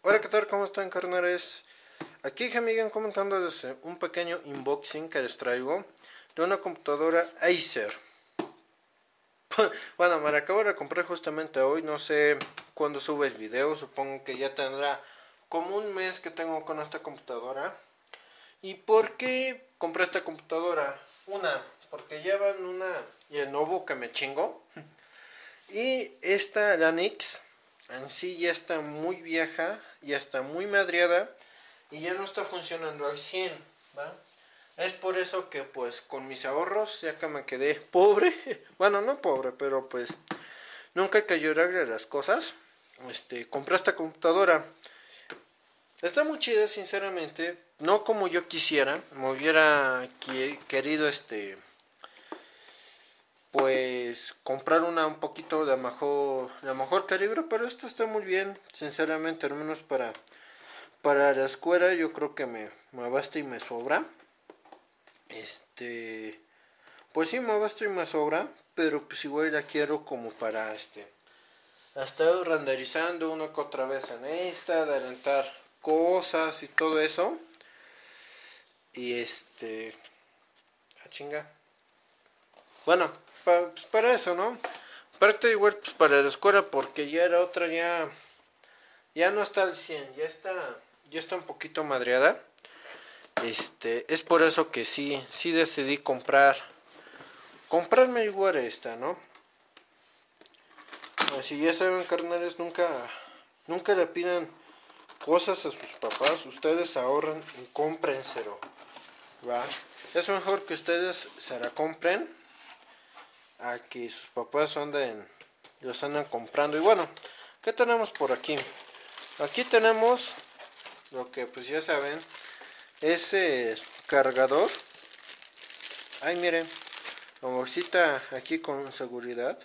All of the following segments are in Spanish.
Hola, ¿qué tal? ¿Cómo están, carnales? Aquí Jamigan comentando desde un pequeño unboxing que les traigo de una computadora Acer. Bueno, me la acabo de comprar justamente hoy, no sé cuándo sube el video, supongo que ya tendrá como un mes que tengo con esta computadora. ¿Y por qué compré esta computadora? Porque llevan una Lenovo que me chingo. Y esta Lanix en sí ya está muy vieja, ya está muy madreada y ya no está funcionando al 100, ¿va? Es por eso que pues con mis ahorros, ya que me quedé pobre, bueno, no pobre, pero pues nunca hay que llorar de las cosas, compré esta computadora. Está muy chida, sinceramente, no como yo quisiera, me hubiera querido pues comprar una un poquito de mejor calibre, pero esta está muy bien, sinceramente, al menos para la escuela yo creo que me basta y me sobra. Pues sí, me basta y me sobra, pero pues igual la quiero como para estar renderizando una que otra vez en esta, adelantar cosas y todo eso. Y chinga. Bueno, pues para eso, ¿no? Aparte igual pues para la escuela porque ya era otra ya no está al 100, ya está un poquito madreada. Es por eso que sí decidí comprarme igual esta, ¿no? Así ya saben, carnales, nunca le pidan cosas a sus papás, ustedes ahorren y cómprenselo, ¿va? Es mejor que ustedes se la compren a que sus papás los andan comprando. Y bueno, ¿qué tenemos por aquí? Aquí tenemos lo que pues ya saben, ese cargador. Ay, miren, la bolsita aquí con seguridad.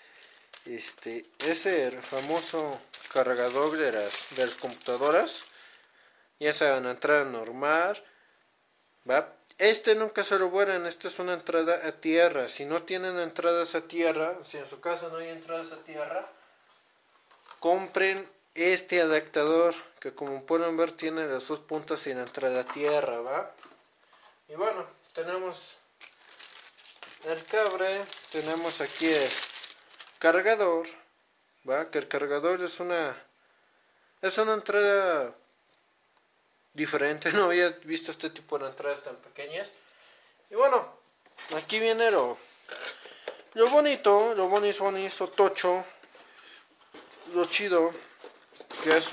Ese famoso cargador de las computadoras. Ya saben, entrada normal, ¿va? Nunca se lo vuelan, esta es una entrada a tierra. Si no tienen entradas a tierra, si en su casa no hay entradas a tierra, compren este adaptador que como pueden ver tiene las dos puntas sin entrada a tierra, ¿va? Y bueno, tenemos el cable, tenemos aquí el cargador, ¿va? Que el cargador es una entrada diferente, no había visto este tipo de entradas tan pequeñas. Y bueno, aquí viene lo bonito, lo bonito, tocho, lo chido, que es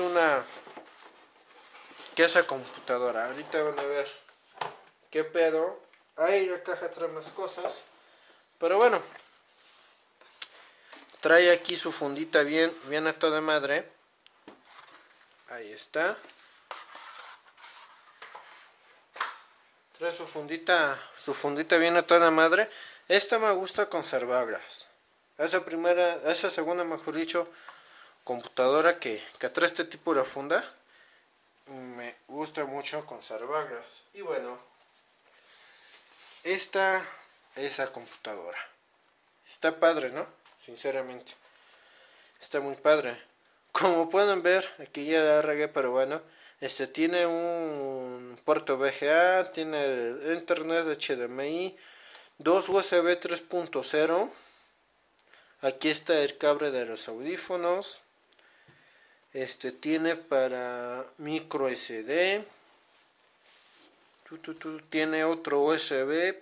esa computadora. Ahorita van a ver qué pedo. Ahí la caja trae más cosas. Pero bueno, trae aquí su fundita bien a toda madre. Ahí está. Trae su fundita bien a toda madre. Esta me gusta conservarlas. Esa segunda, mejor dicho, computadora que trae este tipo de funda, me gusta mucho conservarlas. Y bueno, esa computadora está padre, ¿no? Sinceramente, está muy padre. Como pueden ver, aquí ya la regué, pero bueno, tiene un puerto VGA, tiene internet HDMI, dos USB 3.0. Aquí está el cable de los audífonos. Tiene para micro SD. Tiene otro USB.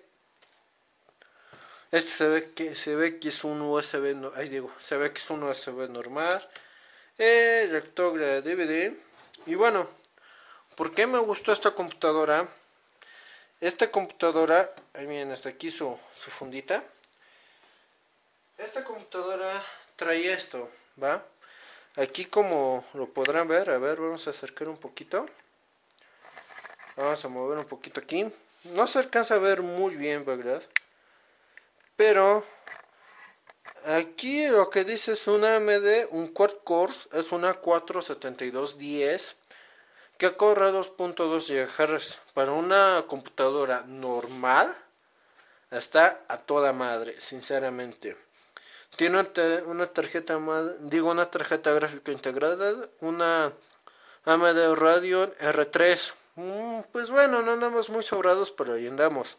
Se ve que es un USB. Se ve que es un USB normal. Lector de DVD. Y bueno, ¿por qué me gustó esta computadora? Esta computadora, ahí miren, hasta aquí su fundita. Esta computadora trae esto, ¿va? Aquí como lo podrán ver, a ver, vamos a acercar un poquito. Vamos a mover un poquito aquí. No se alcanza a ver muy bien, ¿verdad? Pero aquí lo que dice es una AMD, un quad cores, es una 47210 que corre 2.2 GHz. Para una computadora normal está a toda madre, sinceramente. Tiene una tarjeta gráfica integrada, una AMD Radeon R3. Pues bueno, no andamos muy sobrados, pero ahí andamos.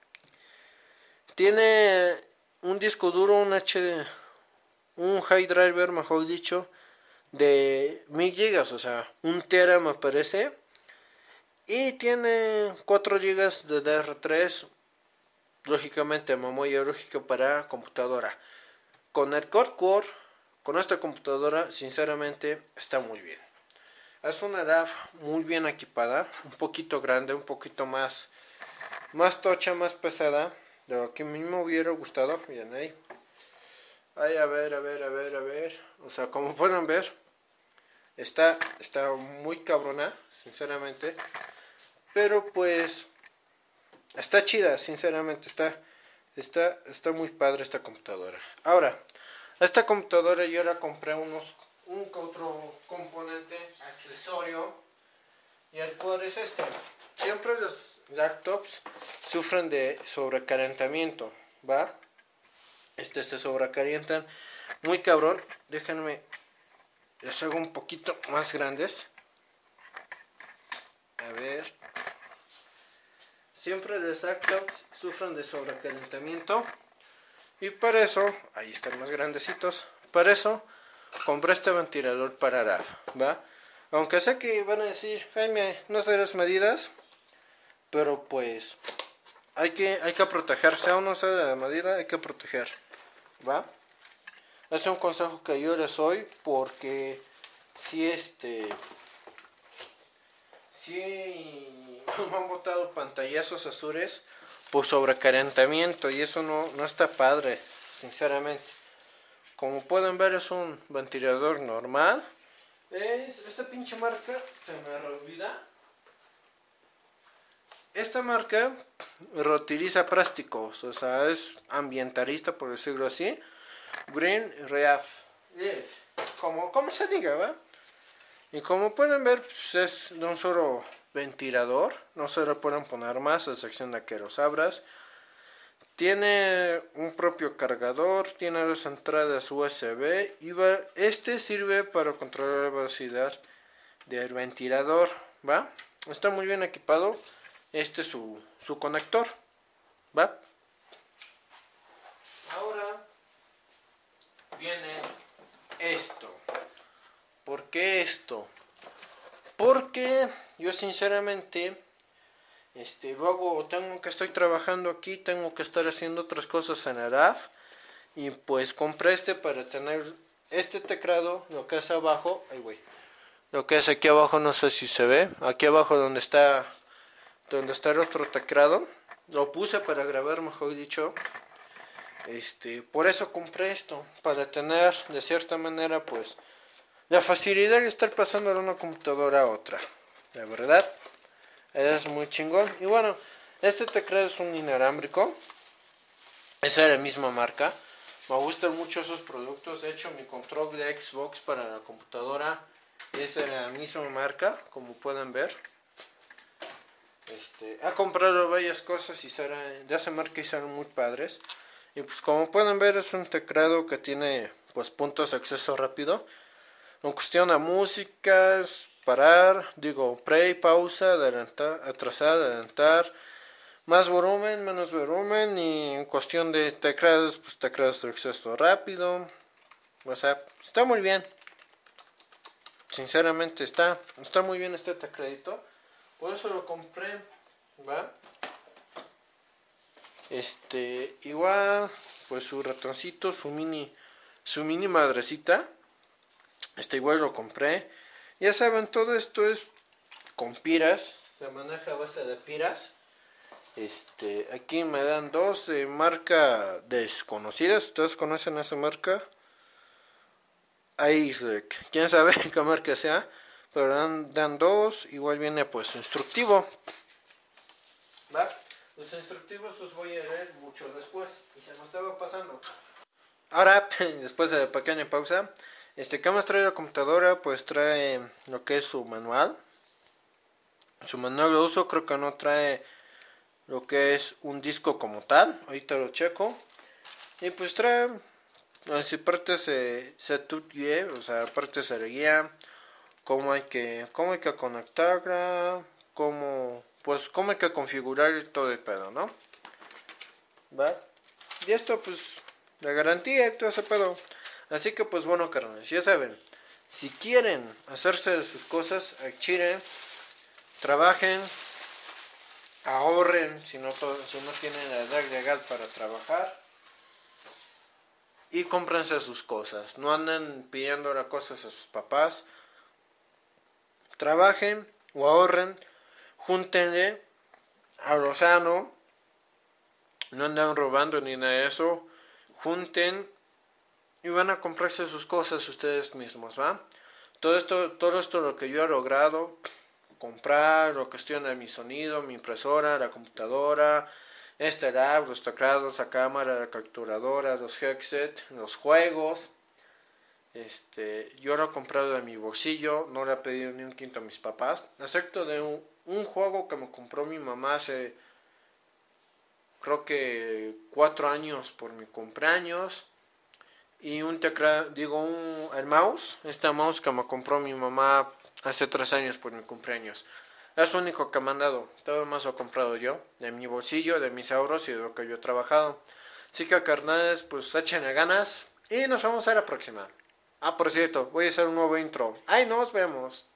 Tiene un disco duro, un high driver, mejor dicho, de 1000 gigas, o sea, un tera me parece. Y tiene 4 gigas de DR3, lógicamente memoria lógica para computadora. Con el Core, con esta computadora, sinceramente, está muy bien. Es una lab muy bien equipada, un poquito grande, un poquito más tocha, más pesada, de lo que a mí me hubiera gustado. Miren ahí. Ay, a ver. O sea, como pueden ver, está muy cabrona, sinceramente. Pero pues, está chida, sinceramente, está muy padre esta computadora. Ahora, esta computadora yo la compré un otro componente accesorio, y el cual es este. Siempre los laptops sufren de sobrecalentamiento, ¿va? Se sobrecalientan muy cabrón. Déjenme, les hago un poquito más grandes. A ver. Siempre los laptops sufren de sobrecalentamiento. Y para eso, ahí están más grandecitos. Para eso compré este ventilador para RAV, ¿va? Aunque sé que van a decir, Jaime, no sé las medidas, pero pues hay que protegerse. Aún no sé la medida, hay que proteger, ¿va? Es un consejo que yo les doy, porque si me han botado pantallazos azules por sobrecalentamiento, y eso no está padre, sinceramente. Como pueden ver, es un ventilador normal. Esta pinche marca se me olvida. Esta marca reutiliza plásticos, o sea, es ambientalista, por decirlo así. Green Reaf. Como se diga, ¿va? Y como pueden ver, pues es de un solo ventilador. No se le pueden poner más, a excepción de que los abras. Tiene un propio cargador, tiene 2 entradas USB y este sirve para controlar la velocidad del ventilador, ¿va? Está muy bien equipado. Este es su conector, ¿va? Ahora viene esto. ¿Por qué esto? Porque yo sinceramente, luego estoy trabajando aquí, tengo que estar haciendo otras cosas en el AF, y pues compré para tener este teclado, lo que es abajo, lo que es aquí abajo, no sé si se ve, aquí abajo donde está el otro teclado, lo puse para grabar, mejor dicho. Por eso compré esto, para tener de cierta manera pues la facilidad de estar pasando de una computadora a otra. La verdad, es muy chingón. Y bueno, este teclado es un inalámbrico, es de la misma marca. Me gustan mucho esos productos. De hecho, mi control de Xbox para la computadora es de la misma marca, como pueden ver. He comprado varias cosas de esa marca y salen muy padres. Y pues como pueden ver, es un teclado que tiene pues puntos de acceso rápido. En cuestión a música, parar, play, pausa, adelantar, atrasar, adelantar, más volumen, menos volumen. Y en cuestión de teclados, pues teclados de acceso rápido. O sea, está muy bien. Sinceramente está muy bien este tecladito. Por eso lo compré, ¿va? Igual, pues su ratoncito, su mini madrecita. Igual lo compré. Ya saben, todo esto es con piras. Se maneja a base de piras. Aquí me dan 2 de marca desconocida. ¿Ustedes conocen esa marca? Quién sabe qué marca sea. Pero dan 2. Igual viene pues instructivo, ¿va? Los instructivos los voy a leer mucho después. Y se me estaba pasando. Ahora, después de pequeña pausa, ¿qué más trae la computadora? Pues trae lo que es su manual. Su manual de uso, creo que no trae lo que es un disco como tal. Ahorita lo checo. Y pues trae partes setup guía, o sea, partes de la guía, cómo hay que conectarla, cómo hay que configurar todo el pedo, ¿no? ¿Va? Y esto pues la garantía y todo ese pedo. Así que pues bueno, carnales, ya saben, si quieren hacerse de sus cosas, chiren, trabajen, ahorren si no tienen la edad legal para trabajar y cómprense sus cosas. No anden pidiendo cosas a sus papás. Trabajen o ahorren, júntenle a lo sano, no anden robando ni nada de eso. Junten y van a comprarse sus cosas ustedes mismos, ¿va? Todo esto lo que yo he logrado comprar, lo cuestión de mi sonido, mi impresora, la computadora, este lab, los teclados, la cámara, la capturadora, los headset, los juegos. Yo lo he comprado de mi bolsillo, no le he pedido ni un quinto a mis papás, excepto de un juego que me compró mi mamá hace creo que 4 años por mi cumpleaños. Y un teclado, el mouse, este mouse que me compró mi mamá hace 3 años por mi cumpleaños. Es lo único que me han dado. Todo lo más lo he comprado yo, de mi bolsillo, de mis ahorros y de lo que yo he trabajado. Así que carnales, pues échenle ganas y nos vemos a la próxima. Ah, por cierto, voy a hacer un nuevo intro. ¡Ay, nos vemos!